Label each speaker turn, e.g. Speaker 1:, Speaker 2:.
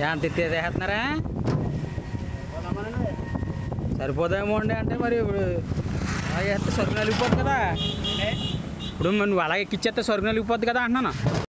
Speaker 1: ఎంత ఎత్తేసేస్తున్నారా? సరిపోదేమో అండి. అంటే మరి ఇప్పుడు అలాగే సరుకు నలిగిపోద్ది కదా. ఇప్పుడు నువ్వు అలాగే ఎక్కిచ్చేస్తే సరుకు నలిగిపోద్ది కదా అంటున్నాను.